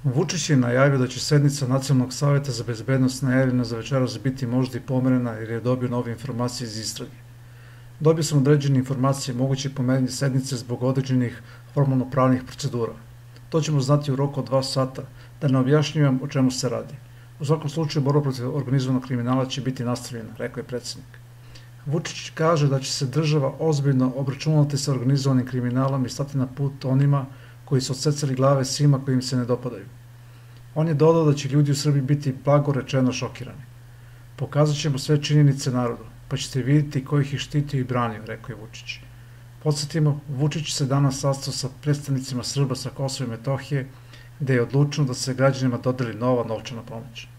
Vučić je najavio da će sednica Nacionalnog saveta za bezbednost najavljena za večeras biti možda i pomerena jer je dobio nove informacije iz istrage. Dobio sam određene informacije moguće pomerenje sednice zbog određenih formalno-pravnih procedura. To ćemo znati u roku od 2 sata, da ne objašnjujem o čemu se radi. U svakom slučaju, borba protiv organizovanog kriminala će biti nastavljena, rekao je predsjednik. Vučić kaže da će se država ozbiljno obračunati sa organizovanim kriminalom i stati na put onima koji su odsecali glave svima koji im se ne dopadaju. On je dodao da će ljudi u Srbiji biti blago rečeno šokirani. Pokazat ćemo sve činjenice narodu, pa ćete vidjeti ko ih je štitio i branio, rekao je Vučić. Podsjetimo, Vučić se danas sastao sa predstavnicima Srba sa Kosova i Metohije, gde je odlučeno da se građanima dodeli nova novčana pomoć.